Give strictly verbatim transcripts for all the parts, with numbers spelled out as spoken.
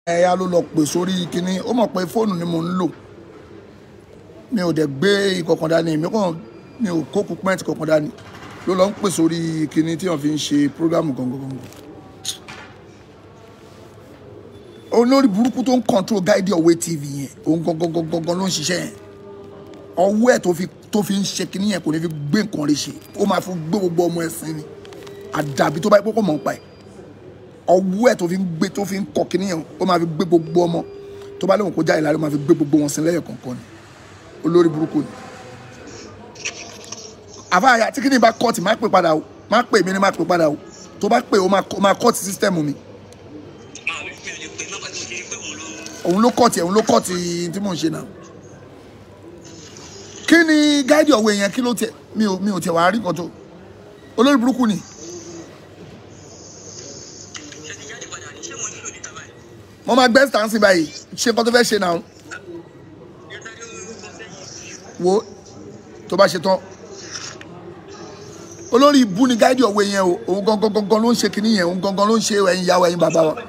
ẹ̀yà ló lọ pè sórí kinní ó mọ̀ pé fóònù ni mò ń lò mi ò dẹ̀ gbé ìkọ̀kan dání mi kàn mi ò kó kúpẹ́ǹtì kọ̀kan dání ló lọ ń pè sórí kinní tí wọ́n fi ń ṣe prógámù gangan. olórí burúkú tó ń control Guide Your Way T V yẹn òun gangan ló ń ṣiṣẹ́ yẹn ọwọ́ ẹ̀ tó fi tó fi ń ṣe kinní yẹn kò ní fi gbé nǹkan rẹ̀ ṣe ó máa fi gbé gbogbo ọmọ ẹ̀sìn ni àdàbí tó bá yẹ kó mọ̀ ń pa ẹ̀ ọwọ́ ẹ̀ tó fi ń gbé tó fi ń kọ kinní yẹn ó máa fi gbé gbogbo ọmọ tó bá léwọn kó já ìlàrí ó máa fi gbé gbogbo wọn sí lẹ́yìn kọ̀ọ̀kan ni olórí burúkú ni. àfáàyà tí kinní bá kọ́ọ̀tì má pè padà o má pè mí ni má pè padà o tó bá pè ó máa kọ́ọ̀tì sísítẹ́ẹ̀mù mi. òun ló kọ́ọ̀tì òun ló kọ́ọ̀tì tí mò ń ṣe náà. kí ni Guide Your Way yẹn kí ló tiẹ̀ mi ò mi ò tiẹ̀ wá rí nǹkan tó olórí burúkú ni. mo máa gbẹ́ stansi báyìí ṣe nǹkan tó fẹ́ ṣe náà wo tó bá ṣe tán olórí ibú ni Guide Your Way yẹn o òun gangan gangan ló ń ṣe kinní yẹn òun gangan ló ń ṣe ẹ̀yin ìyàwó ẹ̀yin bàbá wa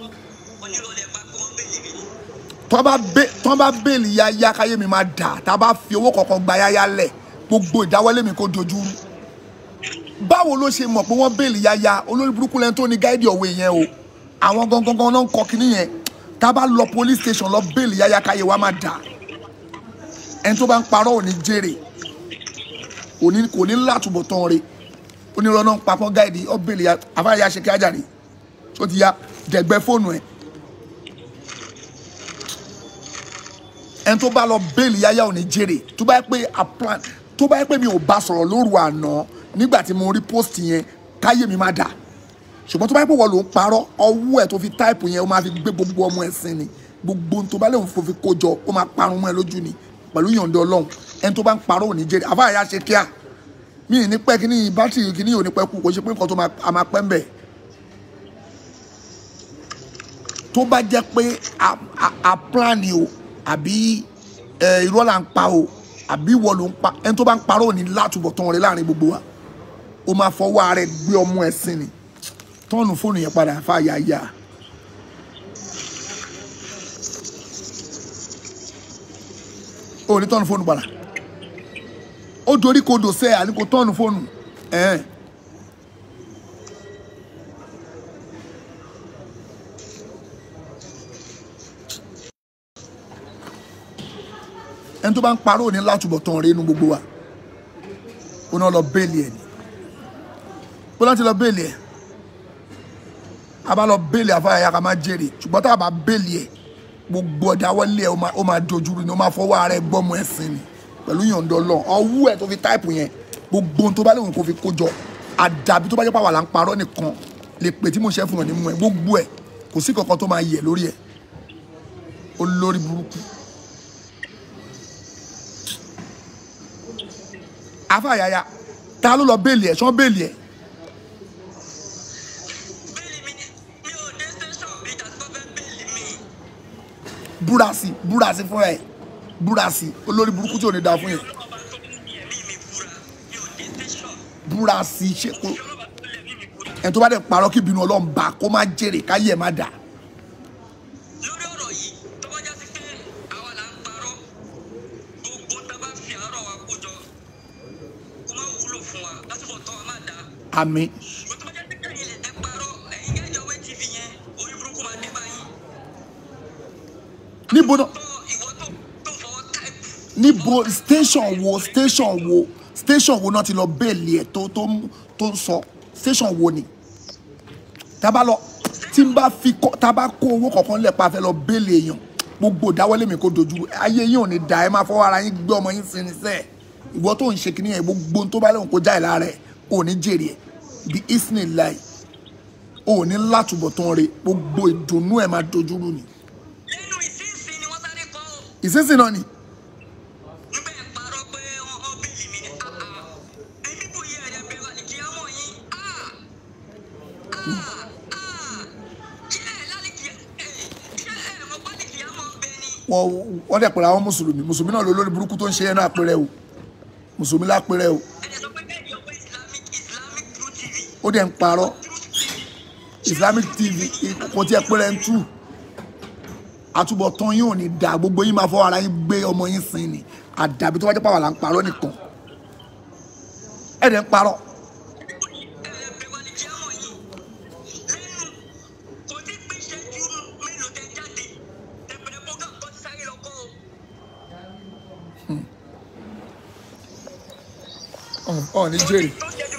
tọ́ bá bẹ́ẹ̀lì yáyá káyé mi máa dà tá a bá fi owó kọ̀ọ̀kan gba yáyá lẹ̀ gbogbo ìdáwọ́lé mi kò dojú rú báwo ló ṣe mọ̀ pé wọ́n bẹ́ẹ̀lì yáyá olórí burúkú lẹ́ni tó ní Guide Your Way yẹn o àwọn gangan náà ń kọ kinní yẹn tá a bá lọ police station lọ bẹ́ẹ̀lì yáyá káyé wa máa dà ẹni tó bá ń parọ́ ò ní jèrè kò ní látúbọ̀ tán re onírọ̀ náà ń papọ̀ gáìdì ọ bẹ́ẹ̀lì àfáàyà ṣe kí ájàre tó ti ya dẹ̀gbẹ́ fóònù ẹ̀ ẹni tó bá lọ bẹ́ẹ̀lì yáyá ò ní jèrè tó bá yẹ pé plan tó bá yẹ pé mi ò bá sọ̀rọ̀ lóru àná nígbà tí mo rí post yẹn káyé mi máa dà ṣùgbọ́n tó bá yẹ pé wọ́n ló ń parọ́ ọwọ́ ẹ̀ tó fi táìpù yẹn ó máa fi gbé gbogbo ọmọ ẹ̀sìn ni gbogbo tó bá lè fò fi kó jọ ó máa parun mọ́ ẹ lójú ni pẹ̀lú yọ̀ǹda Ọlọ́run ẹni tó bá ń parọ́ ò ní jèrè àfáàyà ṣe kíá mi ì ní pẹ́ kíní bátìrì kíní ò ní pẹ́ kú kò ṣe pé nǹkan tó máa pẹ́ ń bẹ̀ tó bá jẹ́ pé a plan ni o àbí irọ́ là ń pa o àbí ìwọ ló ń pa ẹni tó bá ń parọ́ ò ní látúbọ̀ tán rẹ láàrin gbogbo wa ó máa fọwọ́ ara ẹ̀ gbé ọmọ ẹ̀sìn ni tọ́ọ̀nù fóònù yẹn padà fàyà yá ó ní tọ́ọ̀nù fóònù padà ó dorí kodò sẹ́ àníkò tọ́ọ̀nù fóònù ẹ̀ẹ́n ẹni tó bá ń parọ́ ò ní látúbọ̀ tán rẹ inú gbogbo wa ó náà lọ bẹ́ẹ̀lì ẹ̀ ni bó láti lọ bẹ́ẹ̀lì ẹ̀ a bá lọ bẹ́ẹ̀lì àfáàyà ká máa jèrè ṣùgbọ́n tá a bá bẹ́ẹ̀lì ẹ̀ gbogbo ọjà wọlé ẹ̀ ó máa dojúrú ni ó máa fọwọ́ ara ẹ̀ gbọ́mọ ẹ̀sìn ni pẹ̀lú yọ̀ǹda Ọlọ́run ọwọ́ ẹ̀ tó fi táìpù yẹn gbogbo ohun tó bá léwu kó fi kó jọ àdàbí tó bá jẹ́ pàwọ́ là ń parọ́ nìkan lè pè tí mo ṣe fún ọ ní mú ẹ gbogbo ẹ̀ kò sí kankan tó máa yẹ lórí ẹ̀ olórí burúkú àfáàyà ta ló lọ bẹ́ẹ̀lì ẹ̀ ṣán bẹ́ẹ̀lì ẹ̀ búrasì búrasì fún ẹ búrasì olórí burúkú tí ò ní da fún yẹn búrasì ṣe kó ẹ tó bá dẹ̀ parọ́ kí ìbínú Ọlọ́run bá kó má jèrè káyé ẹ̀ má dà. lórí ọ̀rọ̀ yìí tó bá já sí pé àwa là ń parọ́ gbogbo tá a bá fi àárọ̀ wa kó jọ kó má wúlò fún wa lásìkò tó wa má dà. àmín. tó bá já sí pé ẹ̀yin ẹ parọ́ ẹ̀yin Guide Your Way T V yẹn orí burúkú máa dé báyìí. níbo náà níbo station wo station wo station wo náà ti lọ bẹ́ẹ̀lì ẹ̀ tó tó tó ń sọ station wo ni tábà lọ tí n bá fi tábà kó owó kọ̀ọ̀kan lẹ̀ pa fẹ́ lọ bẹ́ẹ̀lì èèyàn gbogbo ìdáwọ́lé mi kò dojú ayé yín ò ní da ẹ máa fọwọ́ ara yín gbé ọmọ yín sí ní sẹ́ẹ̀ ìwọ tó ń ṣe kí nìyẹn gbogbo tó bá lẹ́wọ̀n kó já ìlà rẹ̀ ò ní jèrè ẹ̀ bí isni láì ò ní látúbọ̀ tán rẹ̀ gbogbo ìdùnnú ẹ̀ máa dojú rú ni. lẹ́nu ìsinsìn ni wọ́n sáré kọ́ ọ́. ìsinsìn náà ni. nígbà yẹn parọ́ pé ọ bẹ́ẹ̀lì mi ni ẹni kò yẹ ẹ̀rẹ̀ bẹ̀rẹ̀ wà ní kí á mọ̀ yín kí ẹ̀ lálẹ́ kí ẹ̀ kí ẹ̀ mọ̀ pálí kí á mọ̀ bẹ́ẹ̀ ni. wọ́n wọ́n dẹ̀ pẹ̀lú àwọn mùsùlùmí mùsùlùmí náà ló lórí burúkú tó ń ṣe ẹnu àpẹẹrẹ o mùsùlùmí lápẹẹrẹ o ẹ̀jẹ̀ sọ pé Guide Your Way Islamic Islamic True T V. ó dẹ̀ ń parọ́ Islamic T V kò tiẹ̀ pẹ́rẹ́ ń tú àtúbọ̀tán yín ò ní dà gbogbo yín máa fọ́ ara yín gbé ọmọ yín sin ni àdàbí tó bá jẹ́ pàwọ́ là ń parọ́ nìkan ẹ̀dẹ̀ ń parọ́. ọ̀ ní jèrè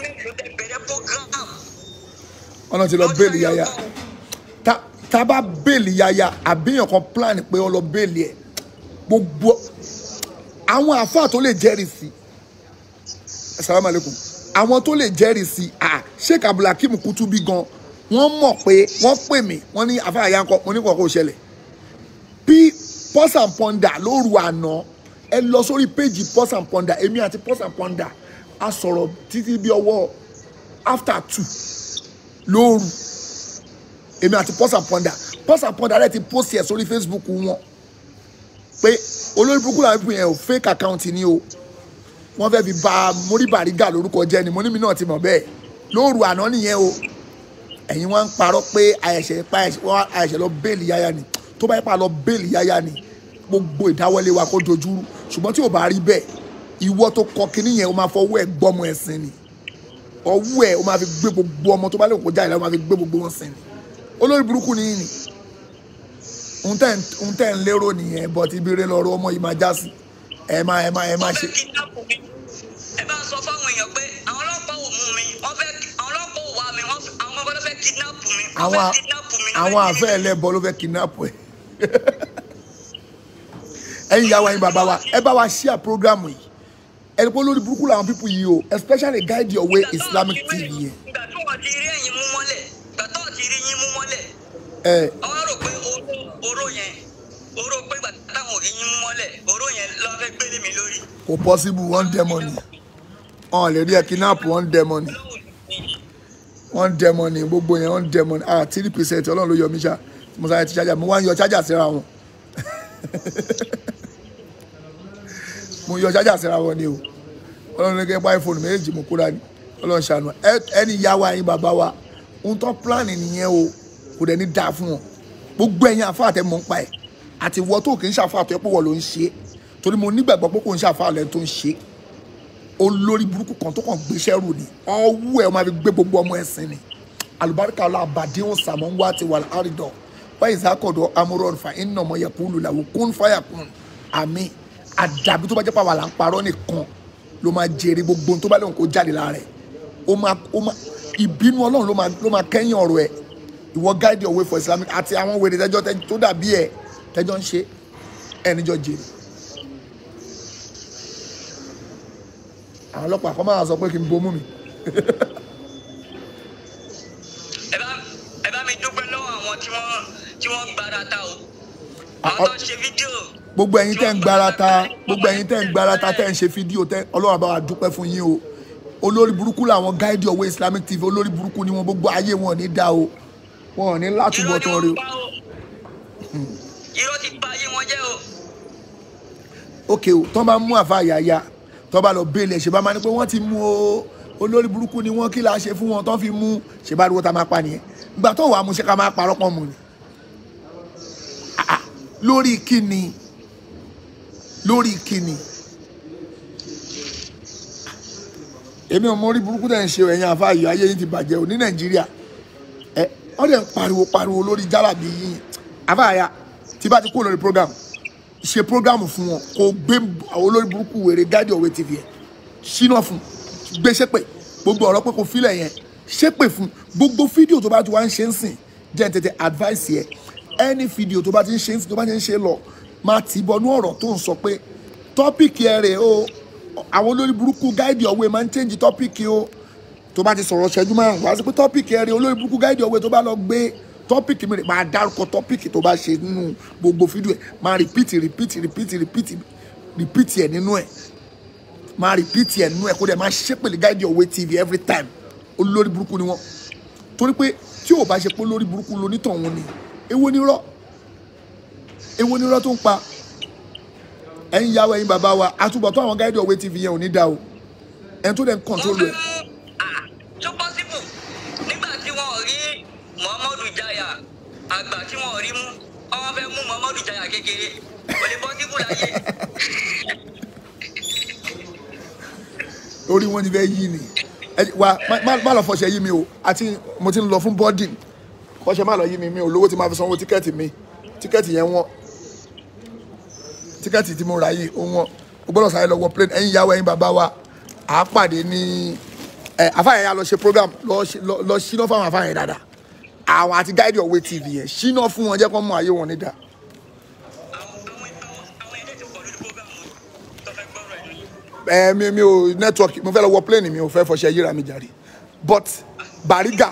ọ̀nà tí lọ bẹ́ẹ̀lì yáyá tá a bá bẹ́ẹ̀lì yáyá àbíyàn kan plan pé ọ lọ bẹ́ẹ̀lì ẹ̀ gbogbo àwọn àfáà tó lè jẹ́rìí sí assalamu alaikum àwọn tó lè jẹ́rìí sí ah Sheikh Abdulhakeem Kutubi gan wọ́n mọ̀ pé wọ́n pè mí wọ́n ní àfáà yá ńkọ́ mo ní kọ̀ọ̀kan ò ṣẹlẹ̀ bí Pulse and Ponder lóru àná ẹ lọ sórí péjì Pulse and Ponder èmi àti Pulse and Ponder a sọ̀rọ̀ títí bí ọwọ́ after two lóru èmi àti Pulse and Ponder Pulse and Ponder rẹ̀ ti post ẹ̀ sórí Facebook wọn pé olórí burúkú làwọn ìpín yẹn ò fake account ni o wọ́n fẹ́ fi ba Muri Bariga lórúkọ jẹ́ ni mo ní mi náà ti mọ̀ bẹ́ẹ̀ lóru àná nìyẹn o ẹ̀yin wọ́n ń parọ́ pé àyẹ̀ṣẹ̀ pa àyẹ̀ṣẹ̀ lọ bẹ́ẹ̀lì yáyá ni tó bá yẹ pa lọ bẹ́ẹ̀lì yáyá ni gbogbo ìdáwọ́lé wa kó dojúrú ṣùgbọ́n tí ò bá rí bẹ́ẹ̀ ìwọ tó kọ kinní yẹn o máa fọwọ́ ẹ̀ gbọ́mọ ẹ̀sìn ni ọwọ́ ẹ̀ o máa fi gbé gbogbo ọmọ tó bá lè kó jáde o máa fi gbé gbogbo wọn sìn ni olórí burúkú ni yìí ni ń tẹ́ ń lérò nìyẹn bọ́ ti bí rẹ lọ́rọ́ ọmọ yìí máa já sí ẹ máa ẹ máa ẹ máa ṣe. ẹ bá sọ fáwọn èèyàn pé àwọn ọlọ́pàá ò mú mi wọ́n fẹ́ àwọn ọlọ́pàá ò wá mi àwọn ọmọ ọlọ́pàá fẹ́ kidnap mi. àwọn àwọn àfẹ́ ẹlẹ́bọ ló fẹ́ kidnap ẹ. ẹ̀yin ìyá wa yín bàbá wa ẹ bá wa share program yìí ẹni pé lórí burúkú làwọn pípù yìí o especially Guide Your Way Islamic T V yẹn. ìgbà tí wọ́n ti rí ẹ̀yin mú mọ́lẹ̀ ìgbà tó ti rí yín mú mọ́lẹ̀. ẹ àwọn rò pé oró yẹn oró pé ìgbà táwọn ò rí yín mú mọ́lẹ̀ oró yẹn ló fẹ́ gbélé mi lórí. kò possible one demon ni ọ̀n lè rí ẹ kidnap one demon ni one demon ni gbogbo yẹn one demon ah three percent ọlọ́run ló yọ mí ṣá mo sáré ti ṣájà mo wá ń yọ ṣájà síra wọn mo yọ ṣájà síra wọn ni o ọlọ́run ló kẹ́ pa iPhone méjì mo kúra ni ọlọ́run ṣàánú ẹni ìyá wa yín bàbá wa ohun tó plan nìyẹn o kò dẹ̀ ní dáa fún wọn gbogbo ẹ̀yin àfáà tẹ́ mọ̀ ń pa ẹ̀ àti ìwọ tó kì í ṣàfáà tó yẹ pé wọ́n ló ń ṣe torí mo nígbàgbọ́ pé kò ń ṣàfáà lẹ́nu tó ń ṣe olórí burúkú kan tó kàn gbéṣẹ́ rù ni ọwọ́ ẹ̀ ó máa fi gbé gbogbo ọmọ ẹ̀sìn ni àlùbáríkà ọlọ́ àbàdéhùn sàmọ́ ń wá ti wà láàrídọ̀ wáyé ìsákọ̀dọ̀ amúrọ̀ fà iná ọmọ yẹ kúlù làwọn kún fáyà kún àmì àdàbí tó bá jẹ́ pàwọ́ là ń parọ́ nìkan ló máa jèrè gbogbo tó bá lóun kó jáde lára ẹ̀ ó máa ó máa ìbínú ọlọ́run ló máa ló máa kẹ́yìn ọ̀rọ̀ ẹ̀ ìwọ Guide Your Way for Islamic àti àwọn wèrè tẹ́jọ́ tó dàbí ẹ̀ tẹ́jọ́ ń ṣe ẹ̀ níjọ́ jèrè. àwọn ọlọ́pàá kọ́ máa sọ pé kí n bomú mi. ẹ bá ẹ bá mi dúpẹ́ lọ́wọ́ àwọn tí wọ́n tí wọ́n gbára ta o àwọn tó ń ṣe fídíò. gbogbo ẹ̀yin tẹ́ ń gbára ta gbogbo ẹ̀yin tẹ́ ń gbára ta tẹ́ ń ṣe fídíò tẹ́ ọlọ́run bá wa dúpẹ́ fún yín o olórí burúkú làwọn Guide Your Way Islamic T V olórí burúkú ni wọn gbogbo ayé wọn ò ní dá o wọn ò ní látúbọ̀ tán rí o. irọ́ ti bà ayé wọn jẹ́ o. ok o tọ́ bá mú àfa àyàyà tọ́ bá lọ bẹ́ẹ̀lì ẹ̀ ṣe bá máa ní pé wọ́n ti mú o olórí burúkú ni wọ́n kí la ṣe fún wọn tọ́ fi mú ṣe bá dúró tá máa pa nìyẹn ìgbà tó wàá mú ṣe ká máa parọ́ pọ̀ mọ́ ni lórí kíni lórí kíni èmi ò mọ orí burúkú tẹ̀ ń ṣe ẹ̀yìn àfa àyè ayé yín ti bàjẹ́ o ní Nàìjíríà ẹ wọ́n dẹ̀ ń pariwo pariwo lórí jálàbí yín àfa àyà tí bá ti kú lórí program ṣe program fún wọn kò gbé olórí burúkú wèrè Guide Your Way T V yẹn ṣínà fún gbé ṣépè gbogbo ọ̀rọ̀ pé kò fílẹ̀ yẹn ṣépè fún gbogbo fídíò tó bá ti wá ń ṣe ń sìn jẹ́ tètè advice yẹ any fídíò tó bá ti ń ṣe ń sìn tó bá ti ń ṣe lọ máa tì bọnú ọ̀rọ̀ tó ń sọ pé tọ́pìkì ẹ rè o àwọn olórí burúkú Guide Your Way máa ń change tọ́pìkì o tó bá ti sọ̀rọ̀ ṣẹ́jú márùn-ún wá sí pé tọ́pìkì ẹ rè olórí burúkú Guide Your Way tó bá lọ gbé tọ́pìkì mi rè máa dárúkọ tọ́pìkì tó bá ṣe nínú gbogbo fídíò ẹ̀ máa repeat repeat repeat repeat repeat ẹ̀ nínú ẹ̀ máa repeat ẹ̀ nínú ẹ̀ kó dẹ̀ máa ṣépèlè Guide Your Way T V every time olórí burúkú ni wọ́n torí pé tí ò bá ṣe pé olórí burúkú lonítọ̀hún ni èwo ni rọ́ èwo ni rọ́ tó ń pa ẹ̀yin yàwó ẹ̀yin bàbá wa àtúbọ̀tán àwọn Guide Your Way T V yẹn ò ní dá o ẹni tó dẹ̀ ń kọ̀ntrólù ẹ̀. tó pọ́sibù nígbà tí wọ́n rí Muhammadu Jaya àgbà tí wọ́n rí mú wọ́n wọ́n fẹ́ mú Muhammadu Jaya kékeré kò lè bọ́ síbù láyé. orí wọn ti fẹ́ yí ni wa má lọ fọṣẹ yí mi o àti mo ti ń lọ fún boarding fọṣẹ má lọ yí mi mi ò lówó tí máa fi sanwó tíkẹ́ẹ̀tì mi tíkẹ́ẹ̀tì yẹn wọ́n tíkẹ́ẹ̀tì tí mo ra yìí ó wọ́n o gbọ́dọ̀ sáré lọ wọ plane ẹ̀yin ìyàwó ẹ̀yin bàbá wa à á pàdé ní ẹ̀ afáyẹ̀yà lọ ṣe program lọ ṣínà fáwọn afáyẹ̀ dáadáa àwọn àti Guide Your Way T V yẹn ṣínà fún wọn jẹ́ kó mọ ayé wọn nídà. ẹ mi mi ò network mo fẹ́ lọ wọ plane mi ò fẹ́ fọṣẹ yíra mi jàre but Bariga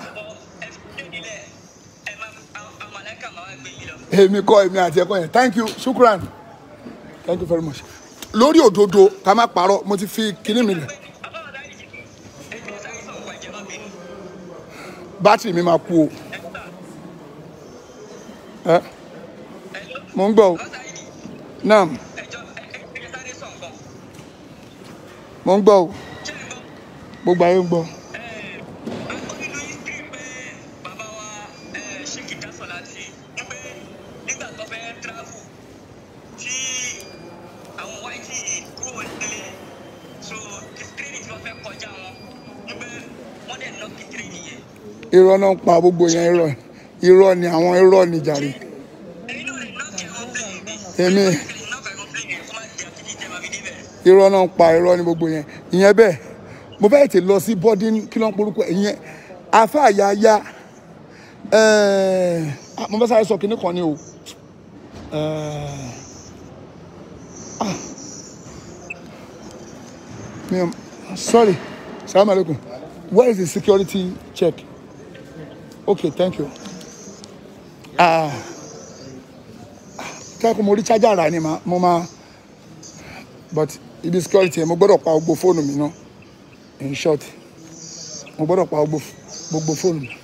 èmi kọ́ èmi àti ẹ̀kọ́ yẹn thank you shukran thank you very much lórí òdodo ká má parọ́ mo ti fi kinní mi lẹ̀ bátìrì mi máa kú o ẹ mo ń gbọ́ o naam mo ń gbọ́ o gbogbo ayé ń gbọ́. irọ́ náà ń pa gbogbo yẹn irọ́ irọ́ ni àwọn irọ́ ni jàre èmi irọ́ náà ń pa irọ́ ni gbogbo yẹn ìyẹn bẹ́ẹ̀ mo fẹ́ tè lọ sí boarding kí ló ń porúkọ ìyẹn afáàyàyà mo fẹ́ sáré sọ kinní kan ni o sorry salaam alaikum where is the security check? Okay, thank you. Ah, kẹ́kọ̀ọ́ mo rí charger rà ni mo máa but ibi security mo gbọ́dọ̀ pa gbogbo fóònù mi náà in short mo gbọ́dọ̀ pa gbogbo fóònù mi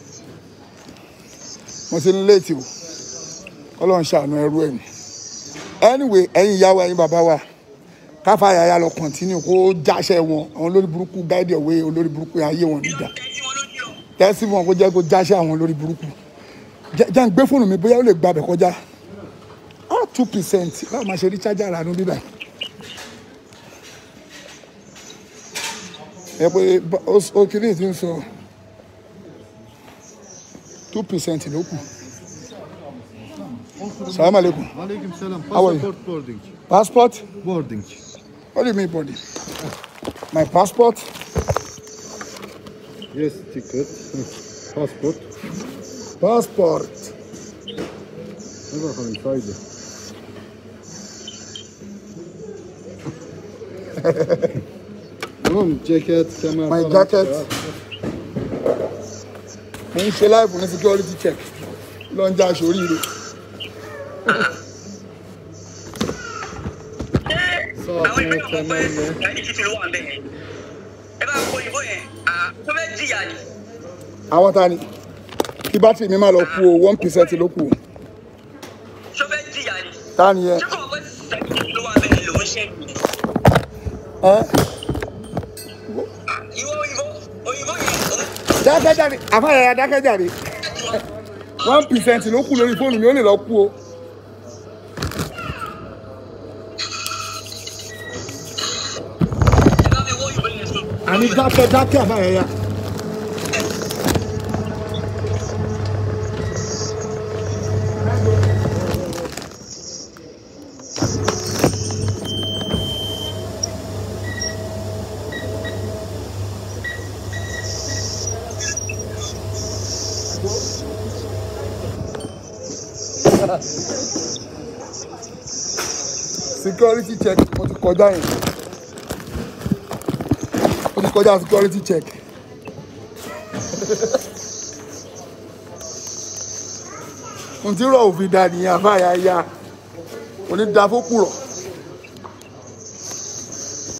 mo ti ń léètì o Ọlọ́run ṣàánú ẹrú ẹ̀ ni anyway ẹ̀yin ìyá wa ẹ̀yin bàbá wa káfá yàyà lọ continue kó jáṣẹ́ wọn àwọn olórí burúkú Guide Your Way olórí burúkú ayé wọn nígbà tẹ́sí wọn kó jẹ́ kó jáṣẹ́ àwọn lórí burúkú jẹ́ ń gbé fóònù mi bóyá ó lè gbàbẹ̀ kọjá all two percent báwo máa ṣe rí chájà rà nù bíbá ẹ pé ó kiri ti ń sọ two percent ló kù. Salaam alaikum. Alaikum salam. How are you? Passport boarding. Passport? Boarding. What do you mean boarding? My passport? Yes, ticket. Passport. Passport. Never have inside. No, jacket, camera. My jacket. Mo ń ṣe live ní security check. Lọ ń já aṣọ oríire. àwọn ìgbẹ́ ọmọ pé láti títí ló wà ń bẹ̀ yẹn ẹ bá kó ìbò yẹn tó fẹ́ jìyà ni. Àwọn ta ni? Kí bátìrì mi máa lọ kú o, one percent ló kù. tó fẹ́ jìyà ni. Ta ni yẹn? ṣé kò wọ́n pẹ́ sẹ́yìn ló wà ń bẹ̀ yẹn lòún ṣe é. Ẹ́ ìwọ òyìnbó òyìnbó yẹn. dákẹ́jàre àfáàyà dákẹ́jàre one percent ló kù lórí fóònù mi ó lè lọ kú o. Àní dákẹ́ dákẹ́ àfáàyà. Security check mo ti kọjá yẹn mo ti kọjá security check n tí rọ òfin dà nìyẹn àfáàyà ya onídàáfókùrọ̀.